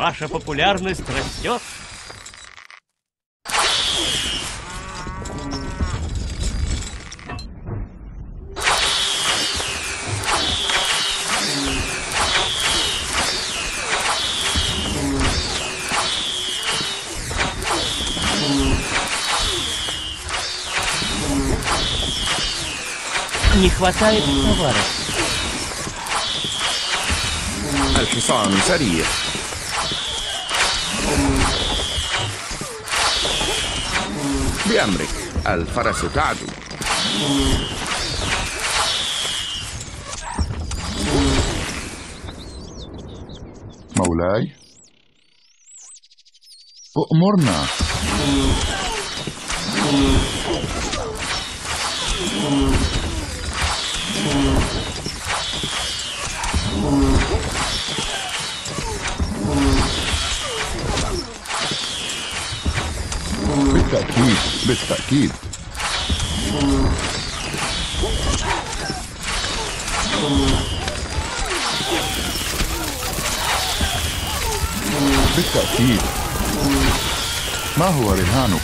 Ваша популярность растет. Не хватает товаров. الحصان سريع. بأمرك، الفرس تعدو. مولاي، أؤمرنا. بالتأكيد بالتأكيد. بالتأكيد. ما هو رهانك؟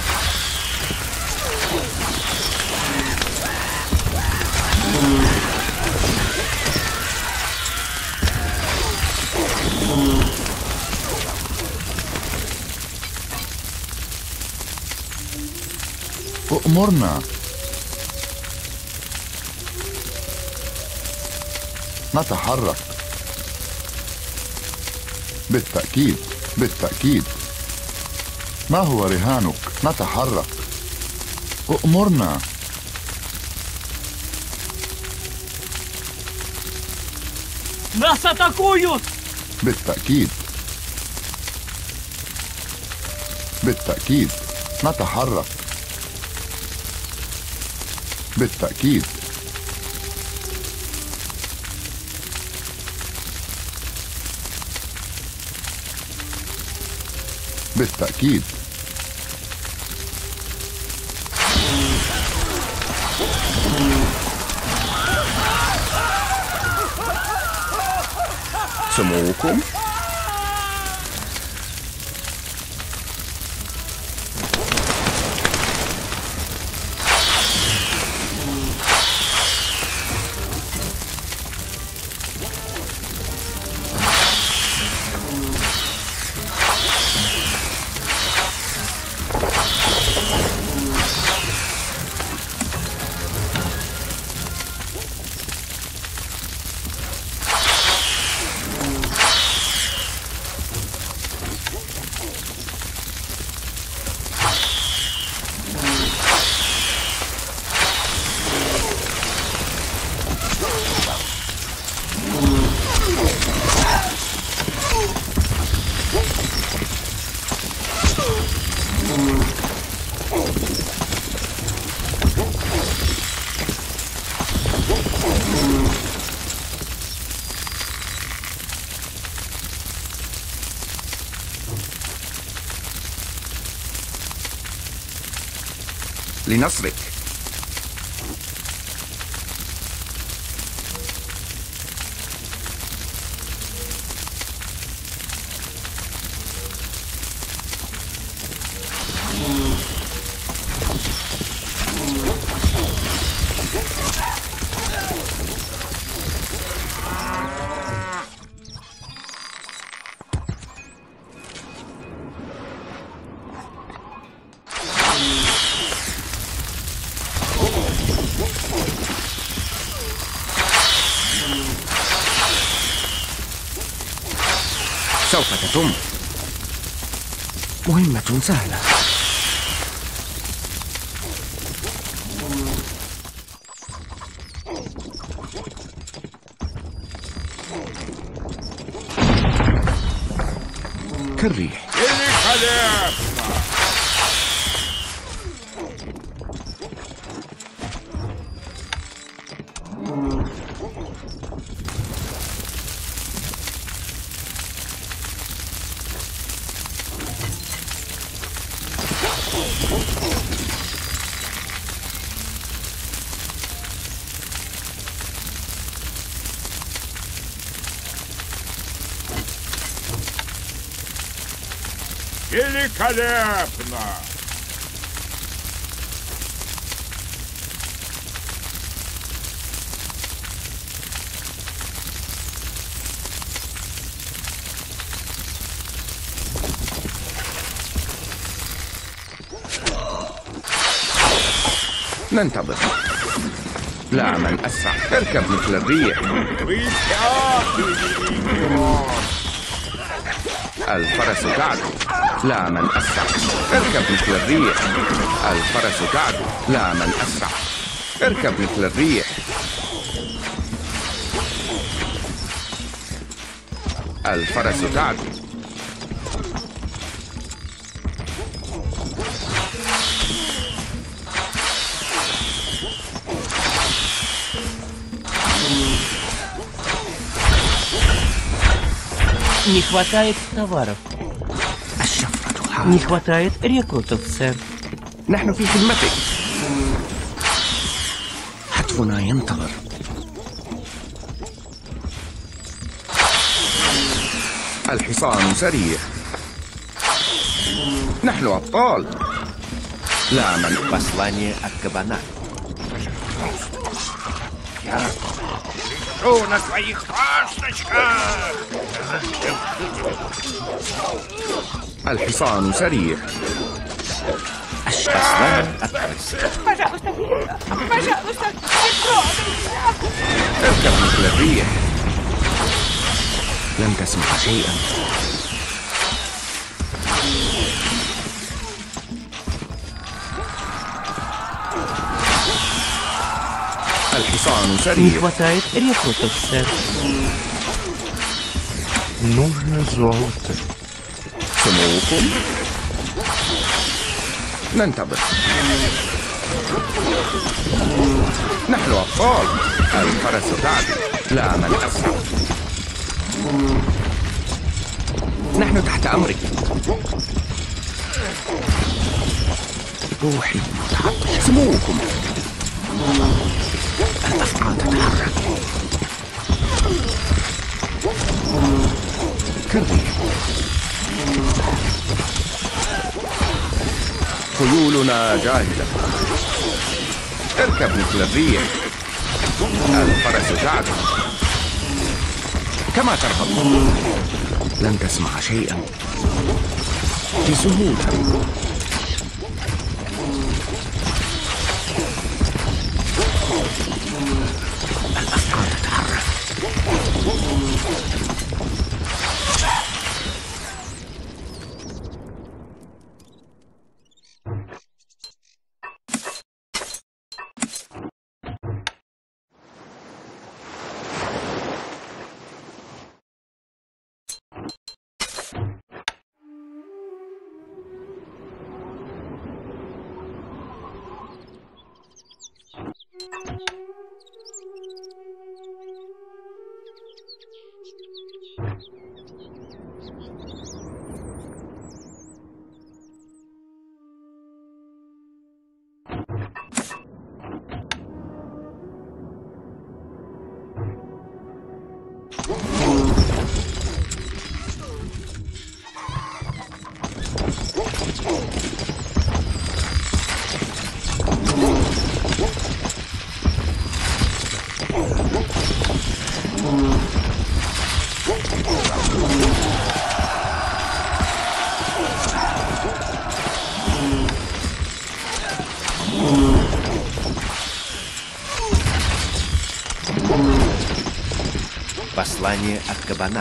أؤمرنا. نتحرك. بالتأكيد بالتأكيد. ما هو رهانك؟ نتحرك. أؤمرنا. Нас атакуют! بالتأكيد بالتأكيد. نتحرك. بالتأكيد. بالتأكيد. سموكم. لنصرك. سوف تتم. مهمة سهلة. كالريح. Великолепно! ننتظر. لا من أسرع. اركب مثل الريح. Вы пятый легион! الفرس تعدو. لا من أسرع. اركب مثل الريح. الفرس تعدو. لا من أسرع. اركب مثل الريح. الفرس تعدو. Не хватает товаров. الشفرة Не حار. хватает рекрутов, сэр. نحن في خدمتك. حتفنا ينتظر. الحصان سريع. نحن أبطال. لا من Послание от кабана. Лежу на своих ласточках! الحصان سريع. Послание от крысы. اركب مثل الريح. لن تسمع شيئا. الحصان Не سريع. хватает рекрутов, сэр. Нужно золото. سموكم. ننتظر. نحن أبطال. الفرس تعدو. لا من أسرع. نحن تحت أمرك. روحي متعطشة. سموكم. الأفعى تتحرك كالريح. خيولنا جاهزة. اركب مثل الريح. الفرس تعدو. كما ترغب. لن تسمع شيئا. بسهولة. الأفعى تتحرك. Послание от кабана.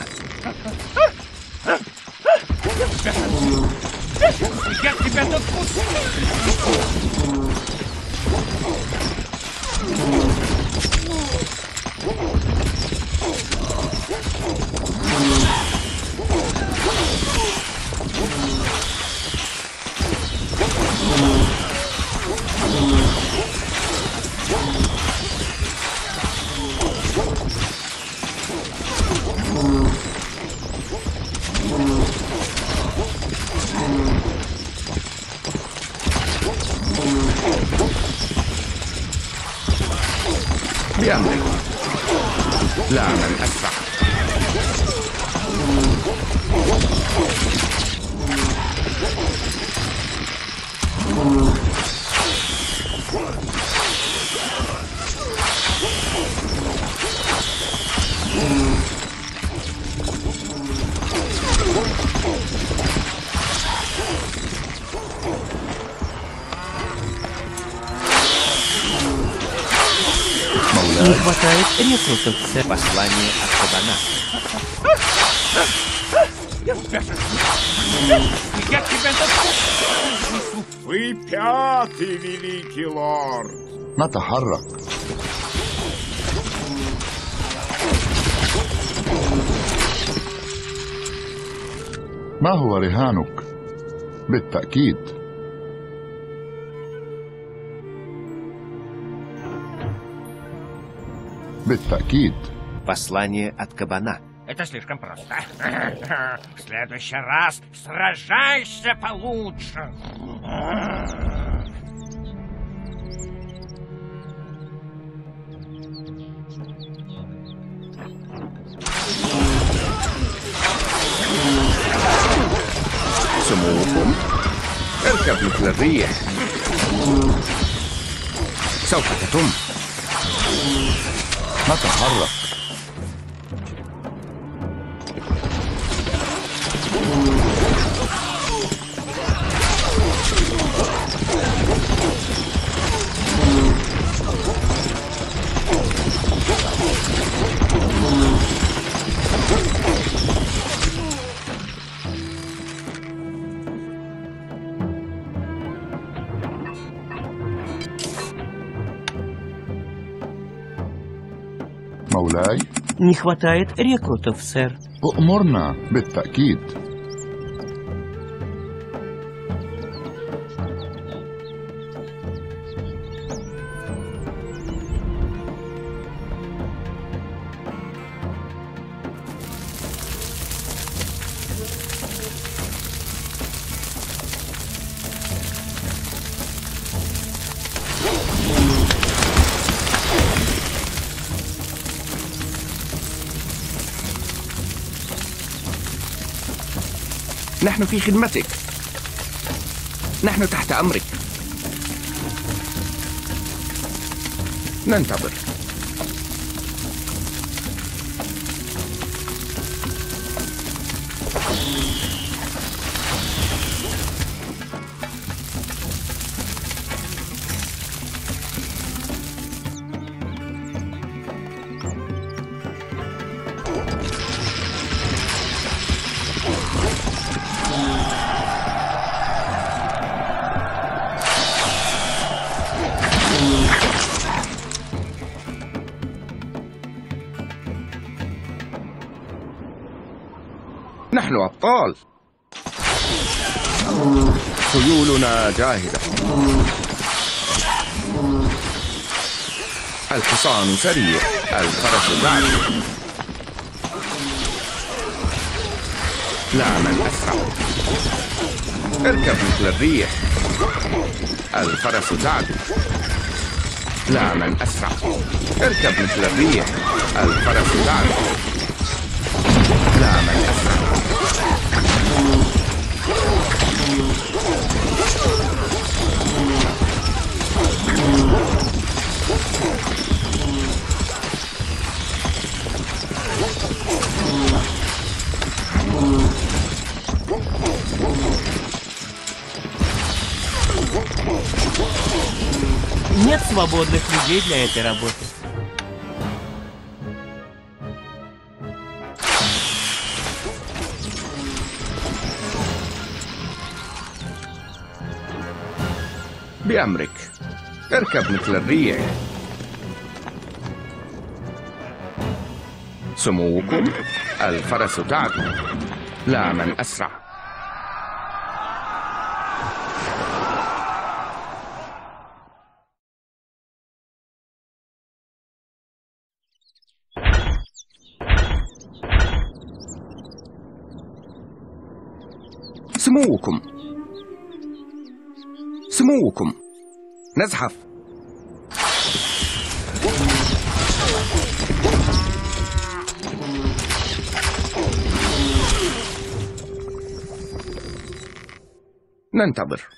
Я тебя допущу! بأمرك. لا من أسرع. Не хватает рекрутов, сэр. Послание от кабана. Я тебя допущу! Вы пятый, великий лорд! نتحرك. ما هو رهانك؟ بالتأكيد. بالتأكيد. Послание от кабана. Это слишком просто. В следующий раз сражайся получше. سموكم اركب مثل الريح سوف تتم نتحرك. مولاي. Не хватает рекрутов, сэр. أؤمرنا. بالتأكيد. نحن في خدمتك نحن تحت أمرك ننتظر نحن أبطال خيولنا جاهزة الحصان سريع الفرس بعيد لا من أسرع اركب مثل الريح الفرس تعدو لا من أسرع اركب مثل الريح الفرس تعدو لا من أسرع Нет свободных людей для этой работы. بأمرك اركب مثل الريح سموكم الفرس تعدو لا من أسرع سموكم سموكم نزحف ننتظر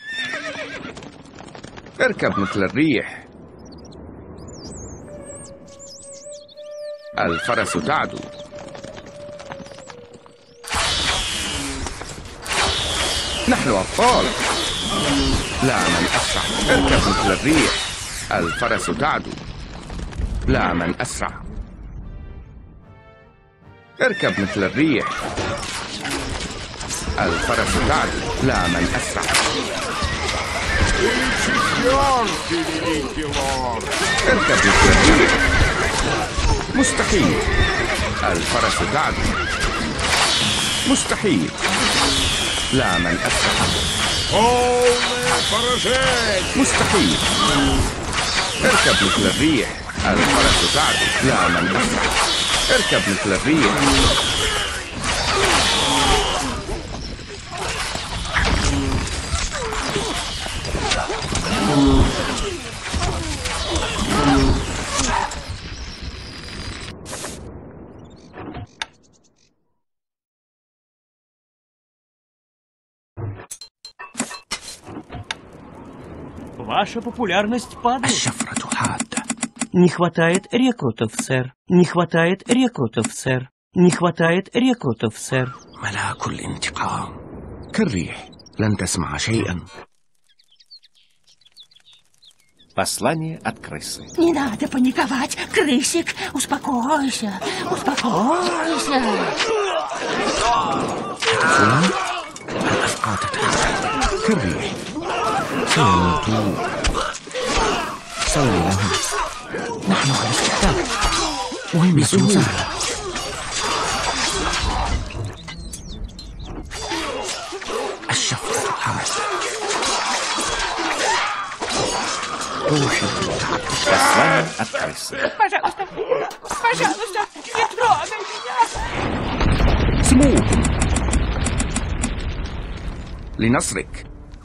اركب مثل الريح الفرس تعدو. نحن أبطال. لا من أسرع. اركب مثل الريح. الفرس تعدو. لا من أسرع. اركب مثل الريح. الفرس تعدو. لا من أسرع. اركب مثل الريح. مستحيل. الفرس تعدو. مستحيل. لا من أسرع. مستحيل. اركب مثل الريح. الفرس تعدو. لا من أسرع. اركب مثل الريح. Ваша популярность падает. الشفرة حادة. Не хватает рекрутов, сэр. Не хватает рекрутов, сэр. Не хватает рекрутов, сэр. ملاك الانتقام. كالريح لن تسمع شيئا. Послание от крысы. Не надо паниковать, крысик. Успокойся, успокойся. فلان أسقطت كالريح سيموتون. سوي لهم. نحن على استعداد. مهمة سهلة. الشفرة حادة. روحي. Послание от крысы. Пожалуйста, пожалуйста, не трогай меня. سموه لنصرك.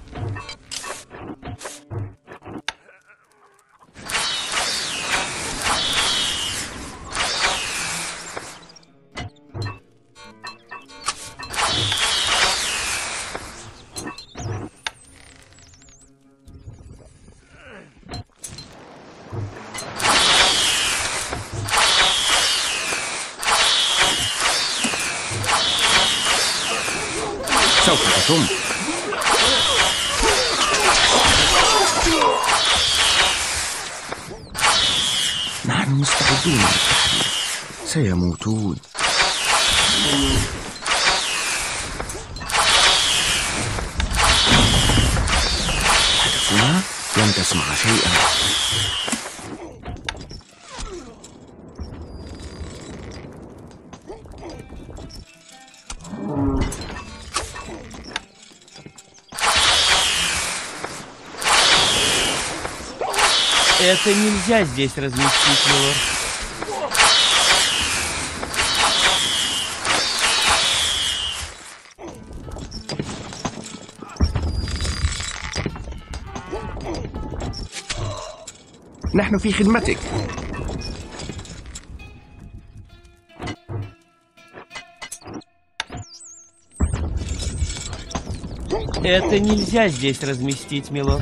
سوف تتم. نحن مستعدون للتحدي. سيموتون. هدفنا لن تسمع شيئا. Это нельзя здесь разместить, милорд. نحن في خدمتك. Это нельзя здесь разместить, милорд.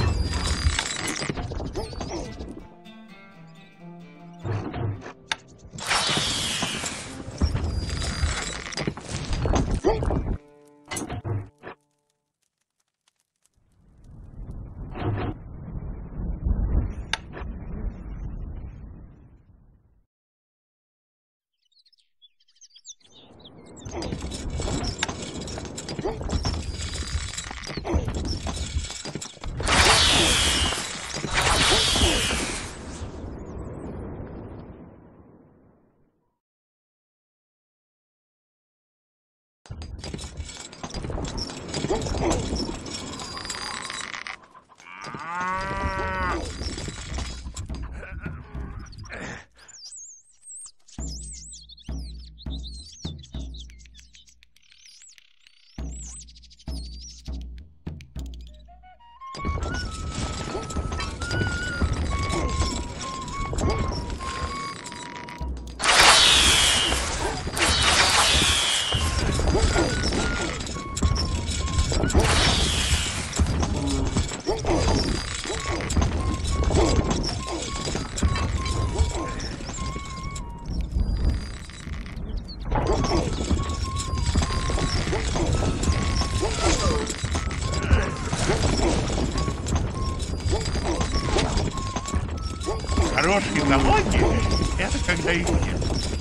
Крошки дороги — это когда идти.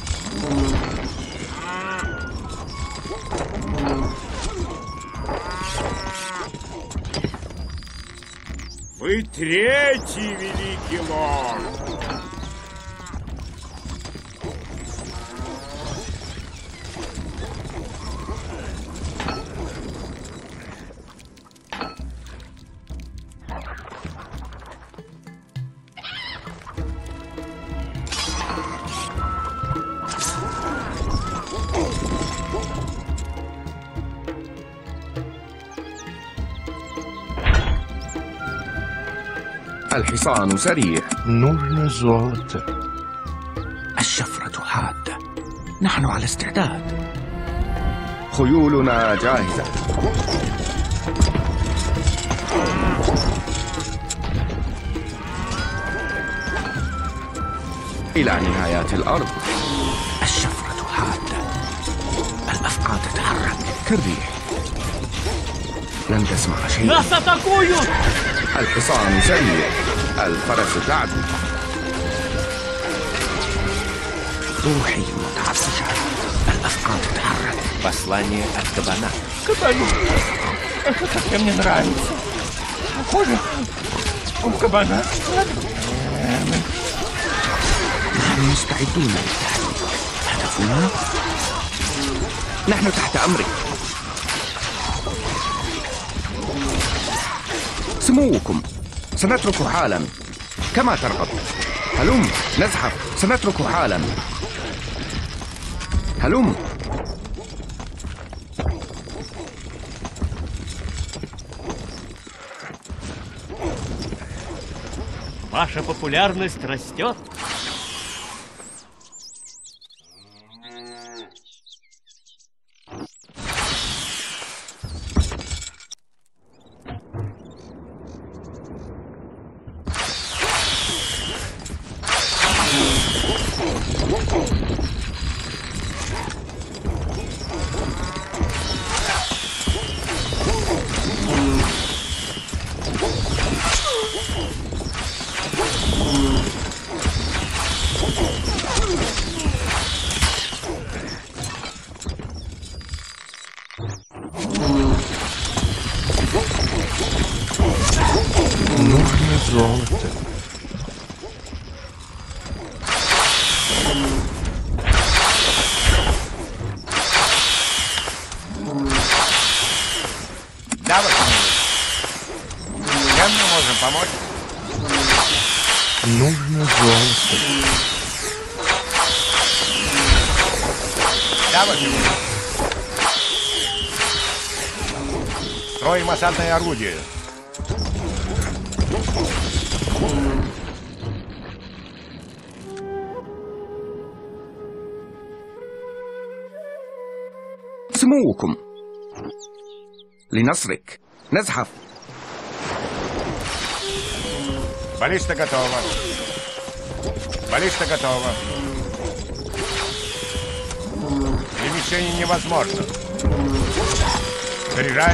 Вы третий великий лорд. الحصان سريع. Нужно золото. الشفرة حادة. نحن على استعداد. خيولنا جاهزة. إلى نهايات الأرض. الشفرة حادة. الأفعى تتحرك كالريح. لن تسمع شيئا. Нас атакуют! الحصان سريع. الفرس تعدو. روحي متعفسة. الأفعى تتحرك. Послание от кабана. Кабану. Это совсем не нравится. Похоже, у кабана. نحن مستعدون للتهديد. هدفنا نحن تحت أمرك. سموكم سنترك حالا كما ترغب. هلم نزحف سنترك حالا. هلم. Ваша популярность растет. Нужно золото. Да, вот. Чем мы можем помочь? Нужно золото. Да, вот. Строим осадное орудие. سموكم لنصرك. نزحف. Баллиста готова. Баллиста готова. Перемещение невозможно. Заряжай.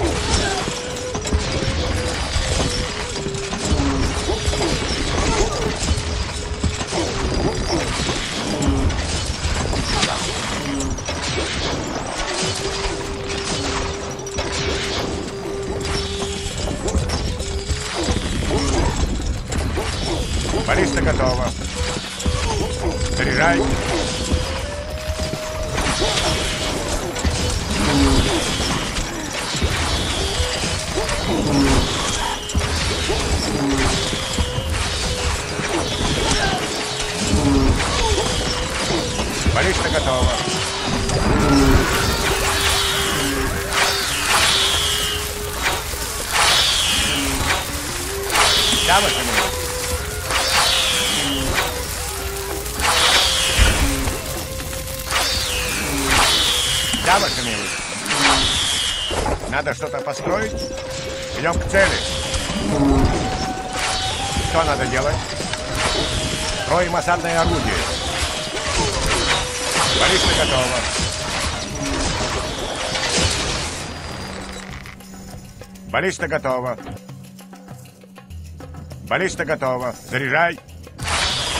Баллиста готова. Заряжай. Баллиста готова. Да, ваша милость. Да, ваша милость. Надо что-то построить. Идем к цели. Что надо делать? Строим осадное орудие. Баллиста готова. Баллиста готова. Баллиста готова. Заряжай.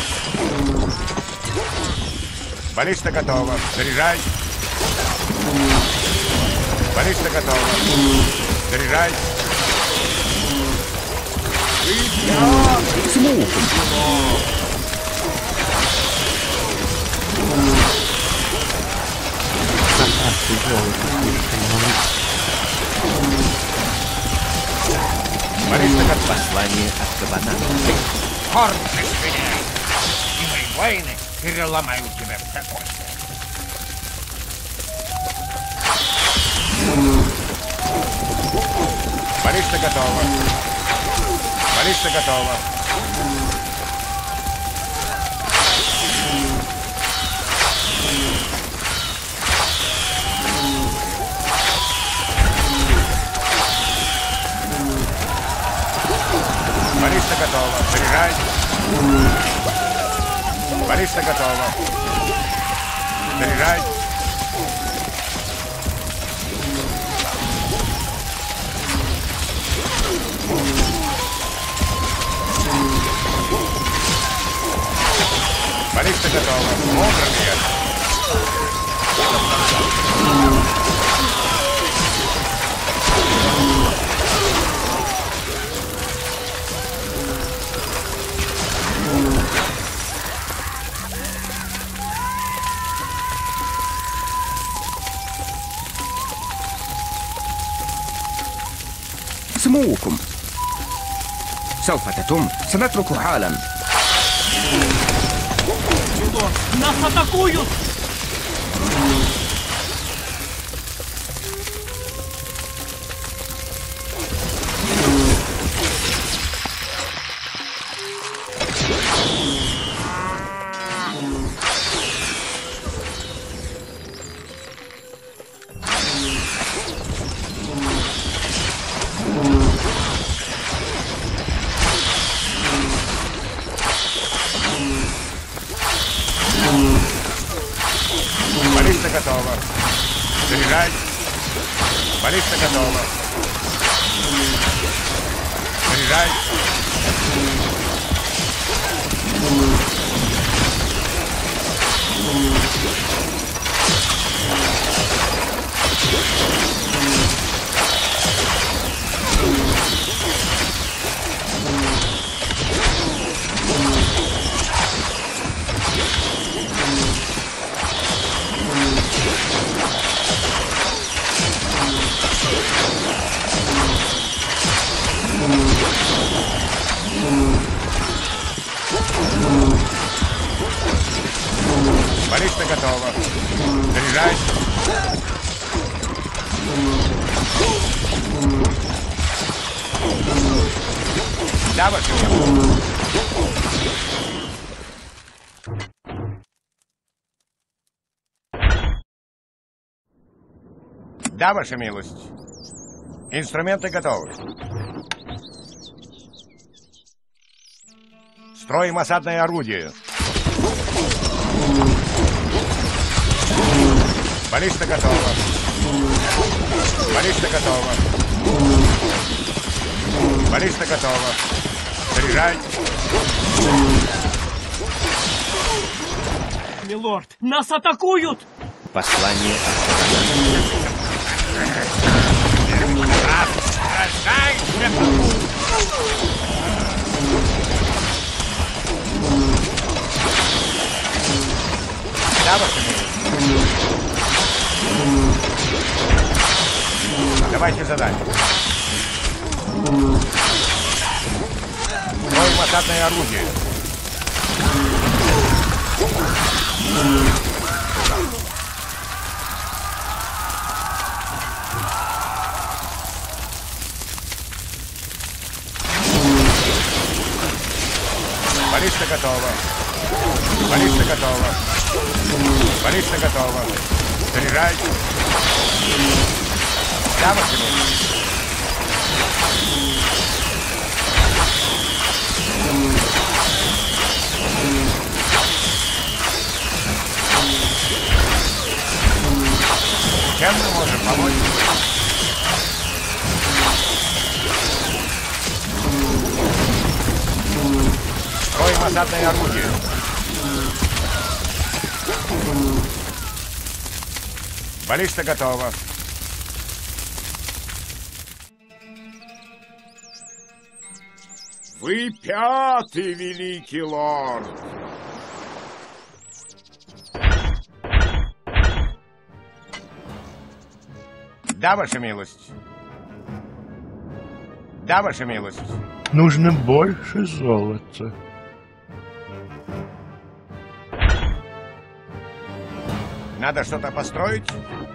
Баллиста готова. Заряжай. Баллиста готова. Заряжай. Баллиста готова. Послание от кабана. Хорн, пришвиняй. И мои воины переломают тебя в такой. Баллиста готова. Баллиста готова. Баллиста готова. Заряжай. Баллиста готова. Заряжай. Баллиста готова. Мудро нет. سموكم سوف تتم سنترك حالا Нас атакуют! Баллиста готова. Заряжай. Баллиста готова. Заряжай. Баллиста готова. Заряжай. Да, ваша милость. Да, ваша милость. Инструменты готовы. Строим осадное орудие. Баллиста готова. Баллиста готова. Баллиста готова. Заряжай. Милорд, нас атакуют! Послание от кабана. Рождай! Да, ваша милость. Давайте задание. Строим осадное орудие. Баллиста готова. Баллиста готова. Баллиста готова. Заряжай. Да, ваша милость. Чем мы можем помочь? Строим осадное орудие. Баллиста готова. Вы пятый, великий лорд. Да, ваша милость. Да, ваша милость. Нужно больше золота. Надо что-то построить?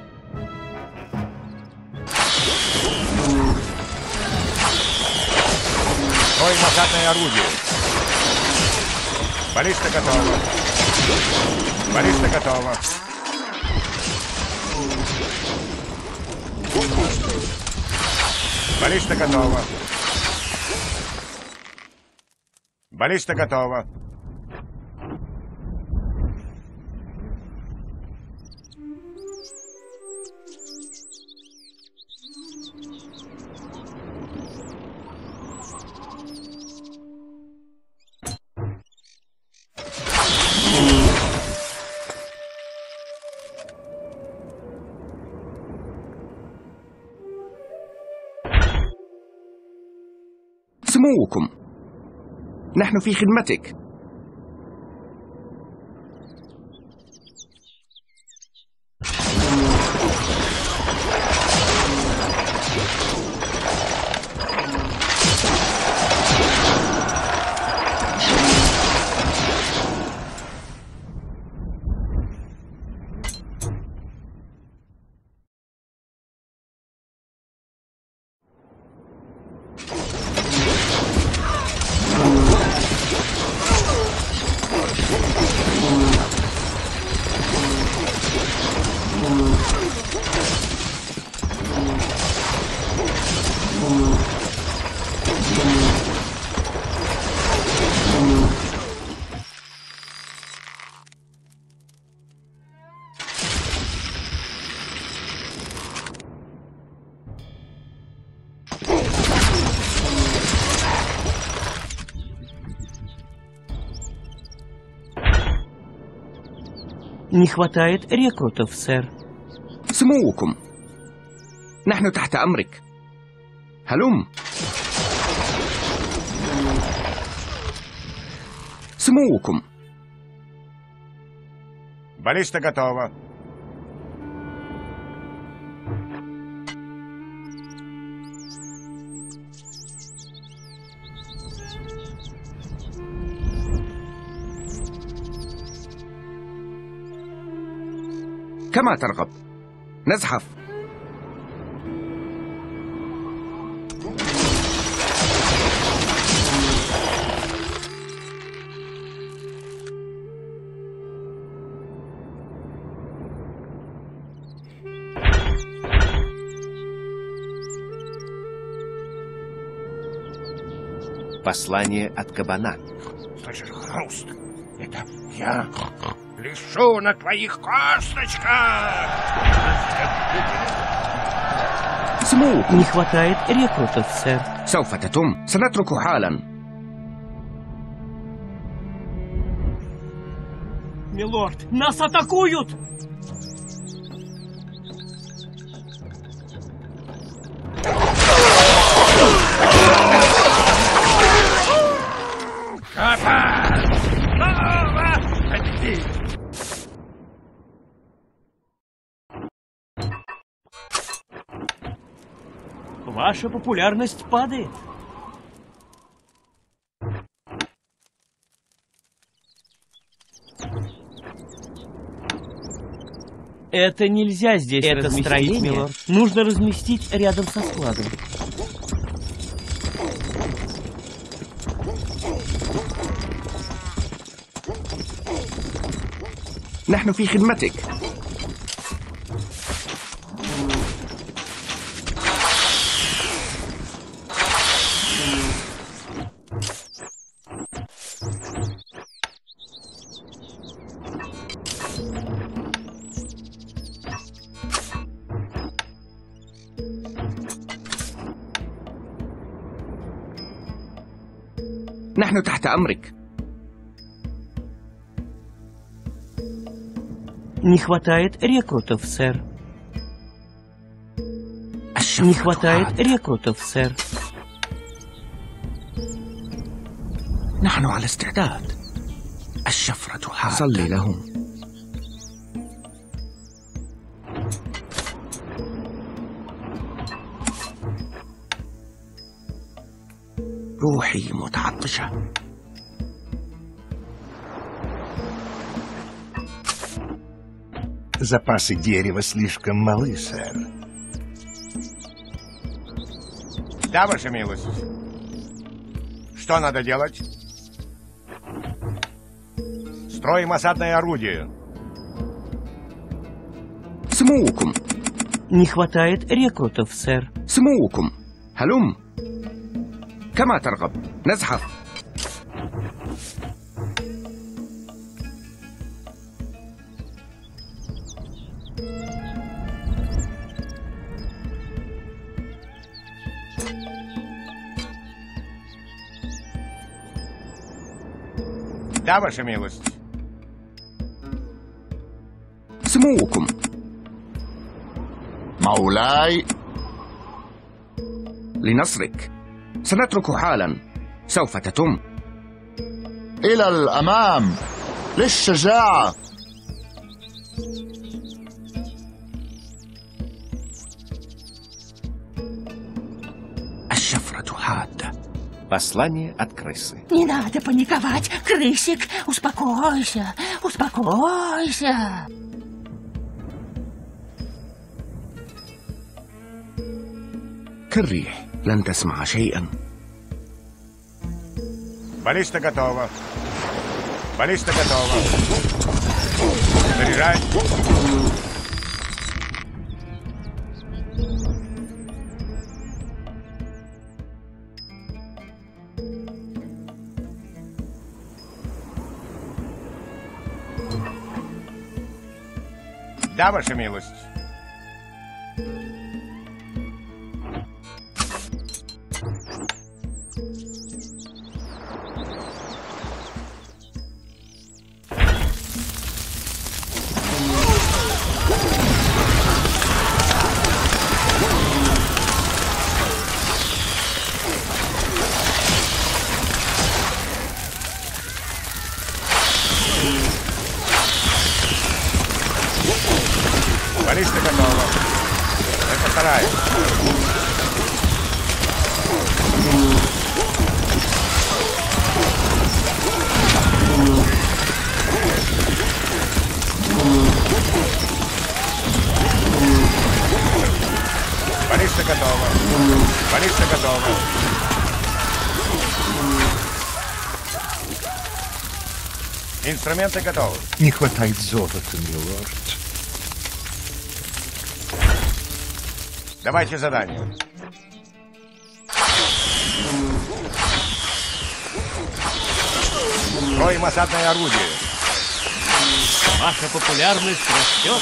Строй накатное орудие. Баллиста готова. Баллиста готова. Баллиста готова. Баллиста готова. سموكم، نحن في خدمتك. Не хватает рекрутов, сэр. سموكم، نحن تحت أمرك. هلم. سموكم. Баллиста готова. كما ترغب. نزحف. Послание от кабана. Слышишь хруст? Это я лежу на твоих косточках. سموكم. Не хватает рекрутов, сэр. سوف تتم. سنترك حالا. Милорд, нас атакуют! Ваша популярность падает. Это нельзя здесь разместить, милорд. Нужно разместить рядом со складом. نحن في خدمتك. نحن تحت أمرك. Не хватает рекрутов, сэр. Не хватает рекрутов, сэр. نحن على استعداد. الشفرة حادة. صلي لهم. روحي متعطشة. Запасы дерева слишком малы, сэр. Да, ваша милость. Что надо делать? Строим осадное орудие. سموكم. Не хватает рекрутов, сэр. سموكم. هلم. كما ترغب. نزحف. Да, ваша милость. سموكم. مولاي. لنصرك. سنترك حالا. سوف تتم. إلى الأمام. للشجاعة. الشفرة حادة. Послание от крысы. Не надо паниковать, крысик. Успокойся, успокойся. كالريح. لن تسمع شيئا. Баллиста готова. Баллиста готова. Заряжай. Да, ваша милость. Баллиста готова. Это вторая. Баллиста готова. Баллиста готова. Инструменты готовы. Не хватает золота, милорд. Давайте задание. Строим осадное орудие. Ваша популярность растет.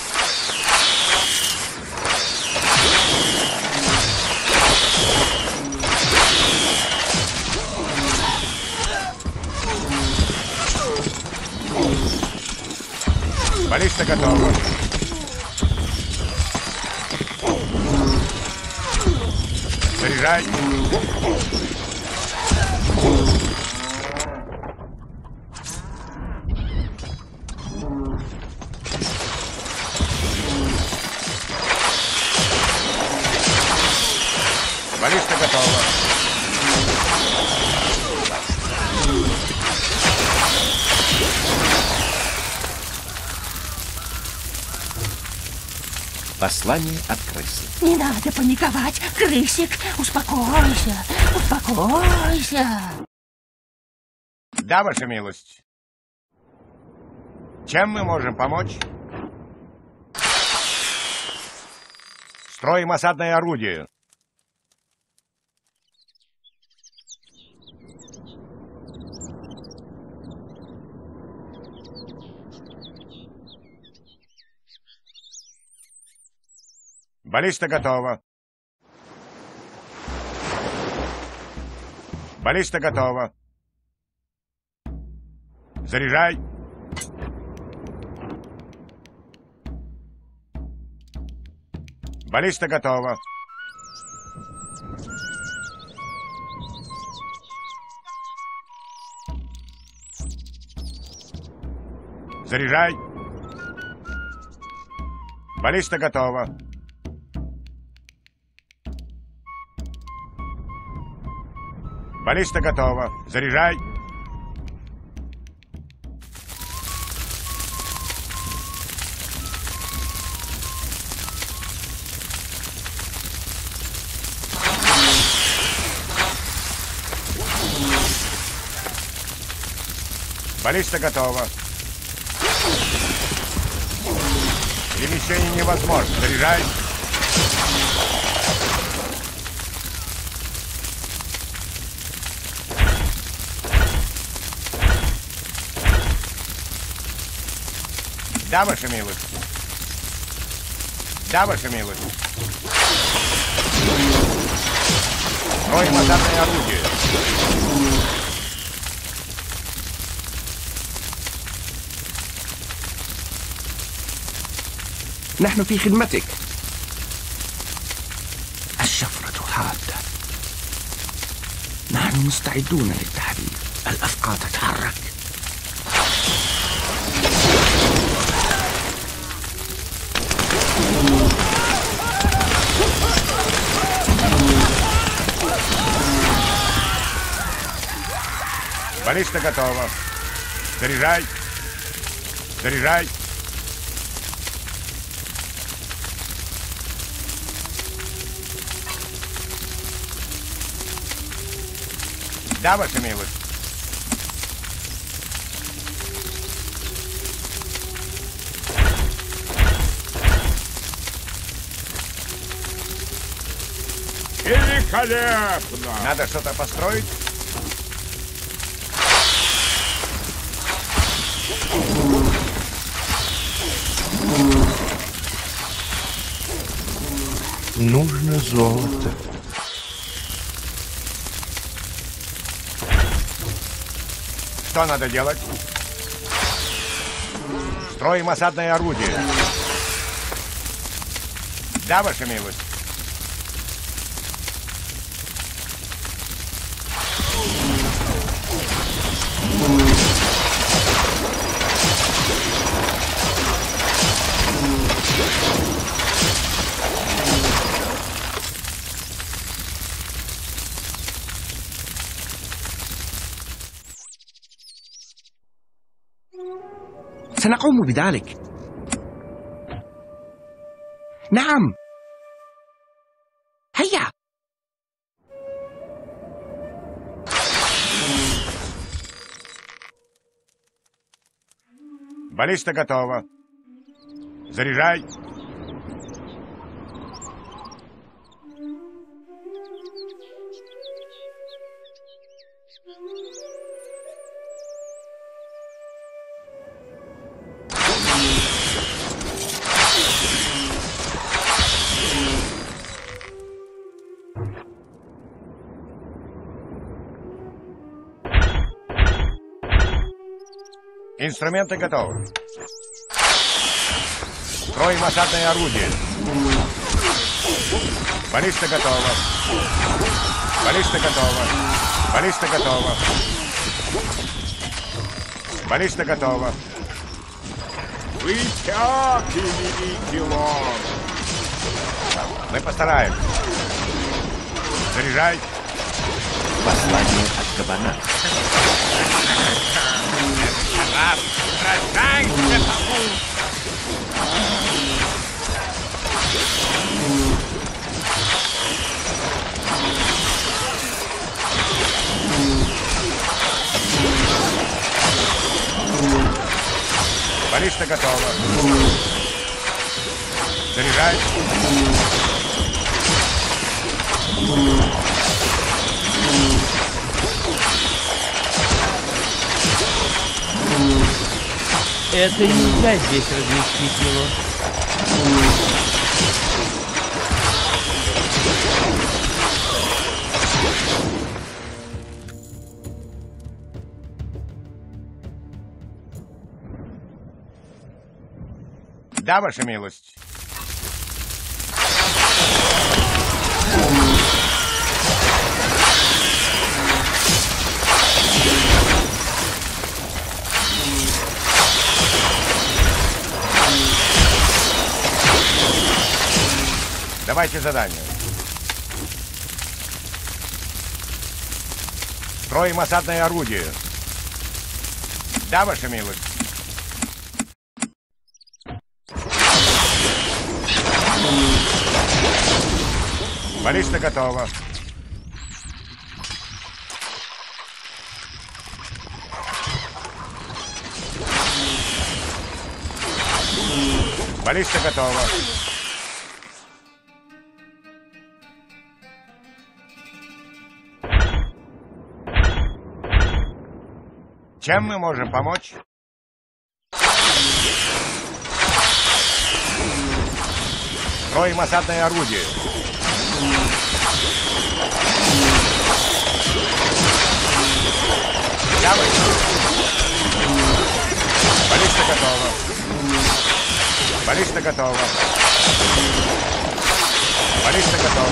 Баллиста готова. Заряжай. Баллиста готова. Послание от крысы. Не надо паниковать, крысик. Успокойся, успокойся. Да, ваша милость. Чем мы можем помочь? Строим осадное орудие. Баллиста готова. Баллиста готова. Заряжай. Баллиста готова. Заряжай. Баллиста готова. Баллиста готова. Заряжай. Баллиста готова. Перемещение невозможно. Заряжай. Да, ваша милость. Да, ваша милость. Строим азартное орудие. نحن في خدمتك. الشفرة حادة. نحن مستعدون للتحرير. الأفقى تتحرك. Баллиста готова. Заряжай. Заряжай. Да, ваша милость. Великолепно! Надо что-то построить. Нужно золото. Что надо делать? Строим осадное орудие. Да, ваша милость. سنقوم بذلك. نعم. هيا. Баллиста готова. Заряжай. Инструменты готовы. Строим осадное орудие. Баллиста готова. Баллиста готова. Баллиста готова. Баллиста готова. Вы пятый, великий лорд. Мы постараемся. Заряжай. Послание от кабана. Распрощайся, тому. Баллиста готова. Заряжай. Это нельзя здесь разместить его. Да, ваша милость. Давайте задание. Строим осадное орудие. Да, ваша милость. Баллиста готова. Баллиста готова. Чем мы можем помочь? Строим осадное орудие. Давай. Баллиста готова. Баллиста готова. Баллиста готова.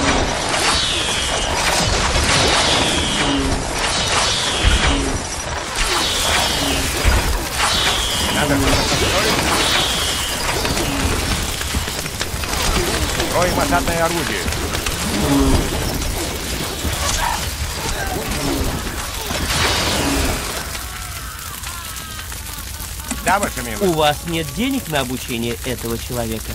Надо что-то построить. Строим осадное орудие. Да, ваша милость. У вас нет денег на обучение этого человека?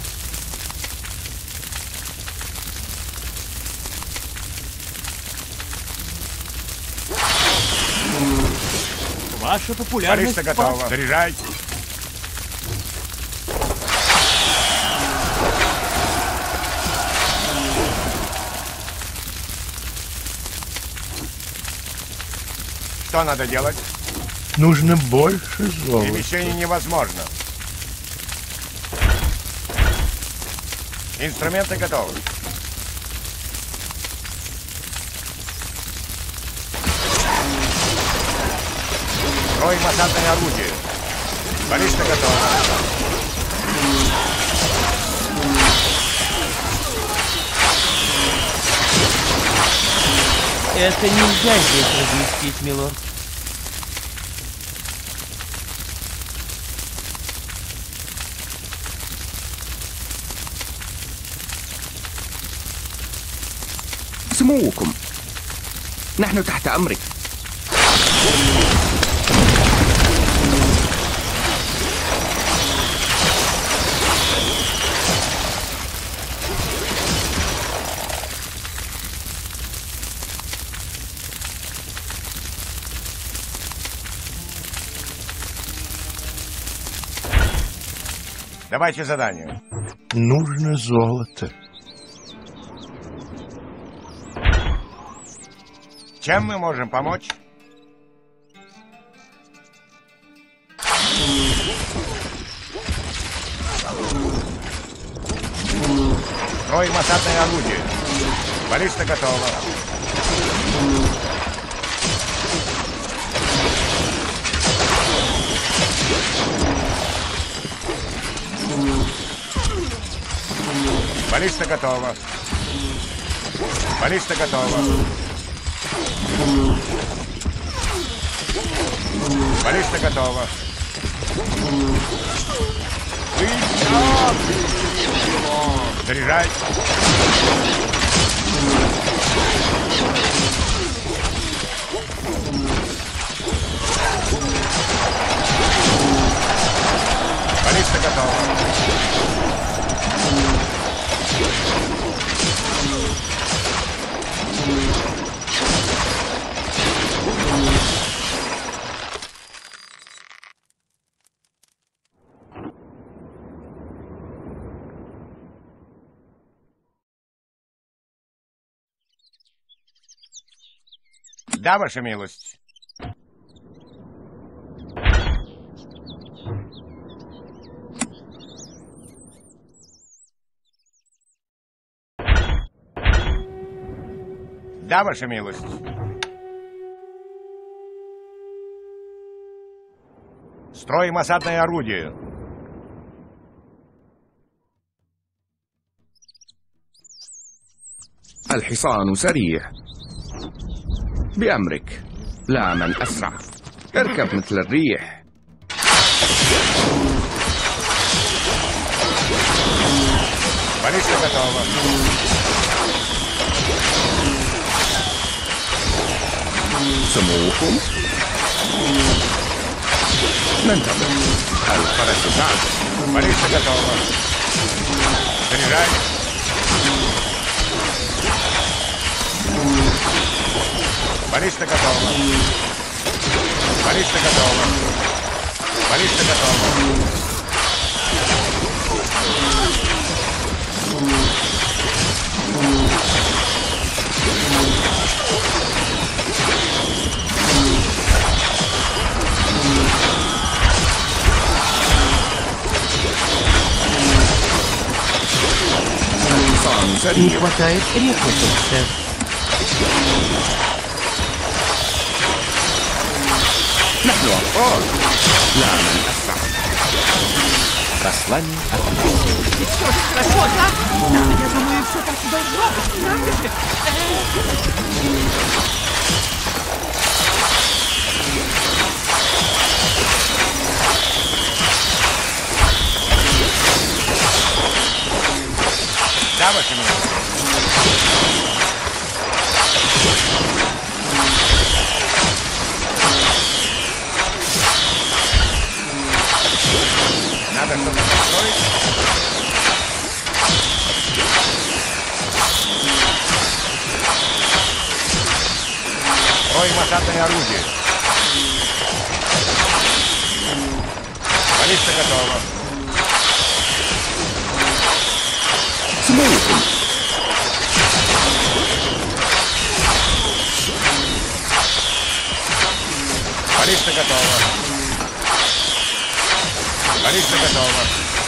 Ваша популярность... Баллиста готова. Заряжай. Что надо делать? Нужно больше золота. Перемещение невозможно. Инструменты готовы. Строим осадное орудие. Баллиста готова. Это нельзя здесь разместить, милорд. سموكم نحن تحت أمرك. Давайте задание. Нужно золото. Чем мы можем помочь? Строим осадное орудие. Баллиста готова. Баллиста готова. Баллиста готова. Баллиста готова. Заряжай. Баллиста готова. Да, ваша милость. Да, ваша милость. Строим осадное орудие. الحصان سريع. بأمرك، لا من أسرع. اركب مثل الريح. Balista готова. سموكم. ننتظر. الفرس تعد. Balista готова. Заряжай. Баллиста готова. Баллиста готова. Баллиста готова. Не хватает рекрутов, сэр. نحن أبطال. لا من أسرع. Послание от Хорошо, да? Да, я думаю, все так и должно быть, правда же? Да, ваша милость. Надо что-то построить. Строим осадное орудие. Баллиста готова. سموكم. Баллиста готова. Баллиста готова.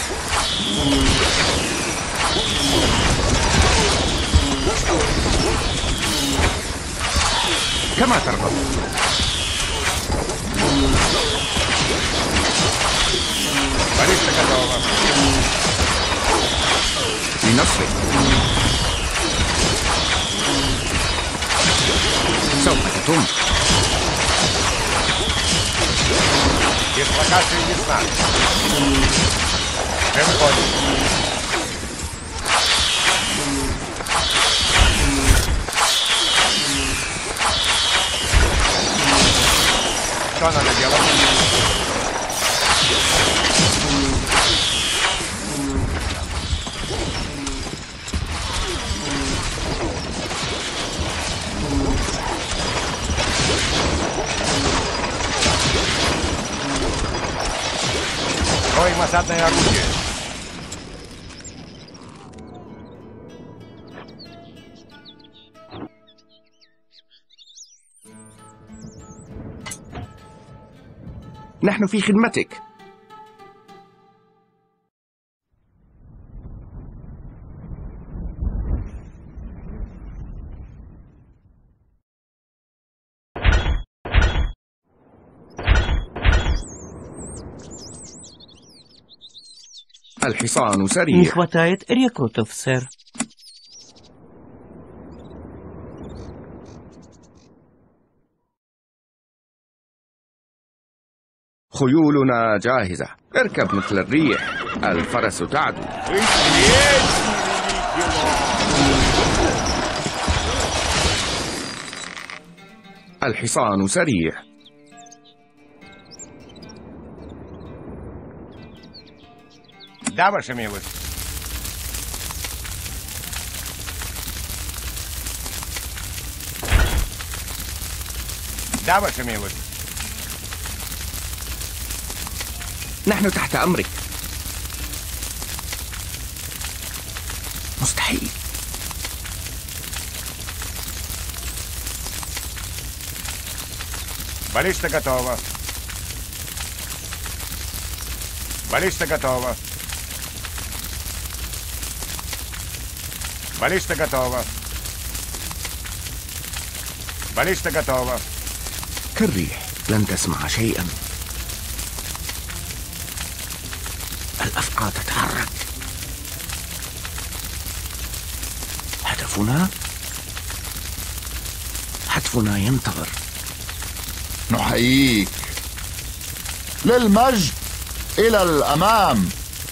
كما ترغب. Баллиста готова. لنصرك. سوف تتم. Дислокация ясна. Мы выходим. Что надо делать? Строим осадное орудие. نحن في خدمتك. الحصان Не سريع. хватает рекрутов, сэр. خيولنا جاهزة. اركب مثل الريح. الفرس تعدو. الحصان سريع. Да, ваша милость. Да, ваша милость. نحن تحت أمرك. مستحيل. Баллиста готова. Баллиста готова. Баллиста готова. Баллиста готова. كالريح لن تسمع شيئا. الأفقى تتحرك. هدفنا جيشنا ينتظر. نحييك. للمجد، إلى الأمام.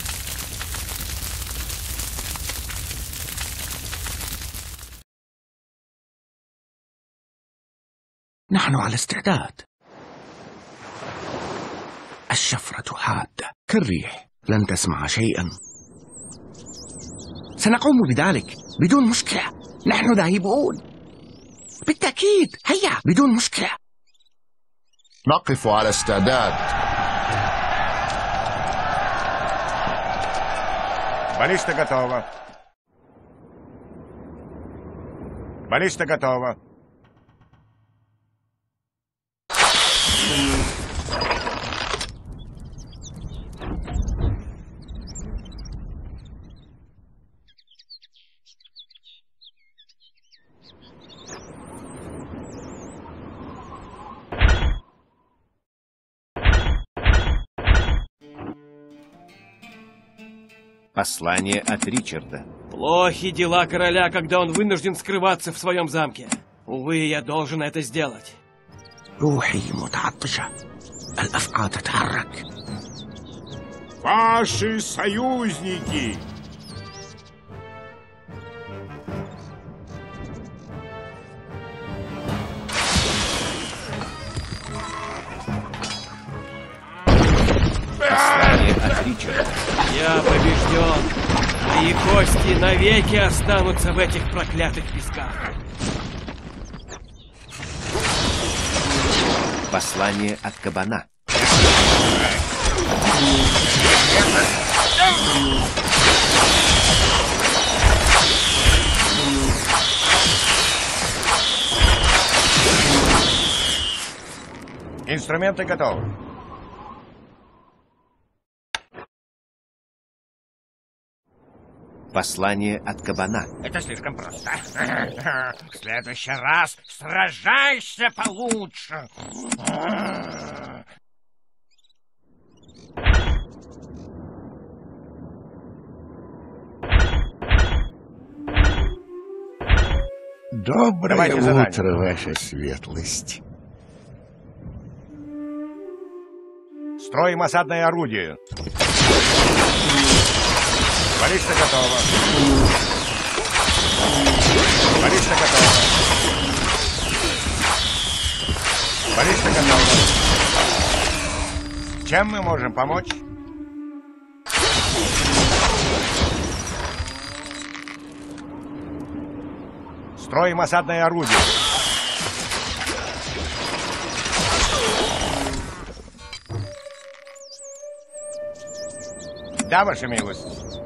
نحن على استعداد. الشفرة حادة كالريح، لن تسمع شيئا. سنقوم بذلك بدون مشكلة. نحن ذاهبون بالتأكيد. هيا بدون مشكلة. نقف على استعداد. Баллиста готова. Баллиста готова. Послание от Ричарда. Плохи дела короля, когда он вынужден скрываться в своем замке. Увы, я должен это сделать. روحي متعطشة. الأفعى تتحرك. Ваши союзники! Послание от Ричарда. Я побежден. Мои кости навеки останутся в этих проклятых песках. Послание от кабана. Инструменты готовы. Послание от кабана. Это слишком просто. В следующий раз сражайся получше. Доброе Давайте задание. утро, ваша светлость. Строим осадное орудие. Баллиста готова. Баллиста готова. Баллиста готова. Чем мы можем помочь? Строим осадное орудие. Да, ваша милость.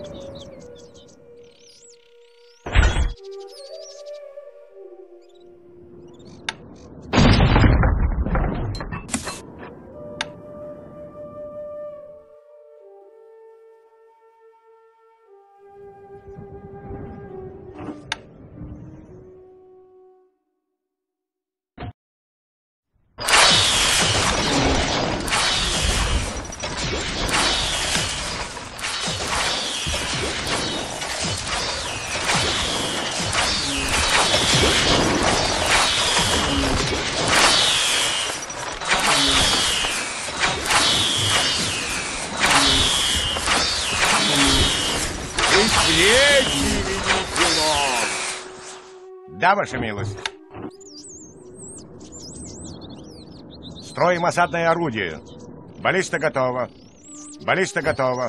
Да, ваша милость. Строим осадное орудие. Баллиста готова. Баллиста готова.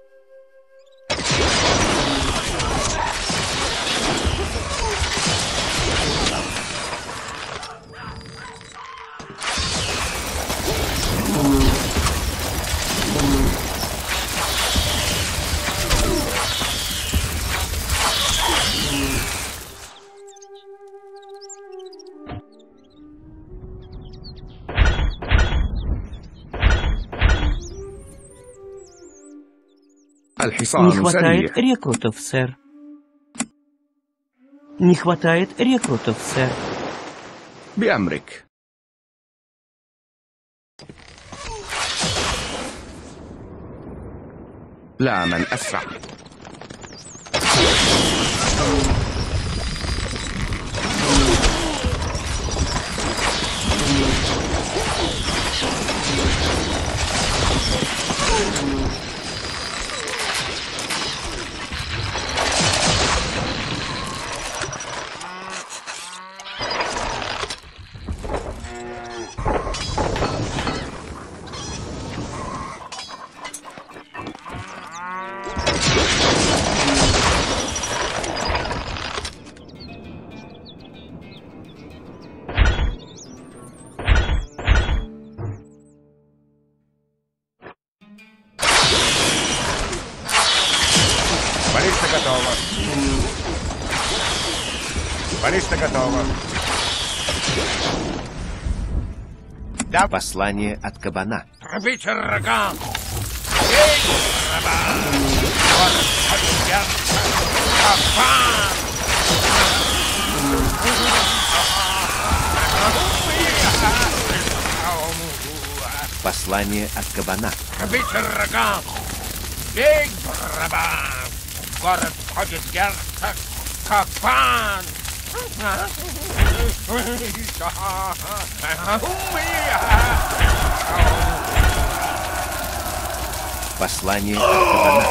Не الحصان хватает سريع. рекрутов, сэр. Не хватает рекрутов, сэр. بأمرك. لا من أسرع. Баллиста готова. Да. Послание от кабана. Пробить рога! Бей, барабан! Город подъем! Кабан! Послание от кабана. Пробить рога! Бей, барабан! Город входит герцог Кабан! Послание от кабана.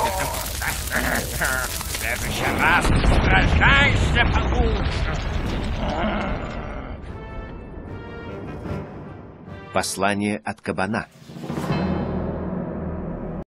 В следующий раз сражайся получше. Послание от кабана.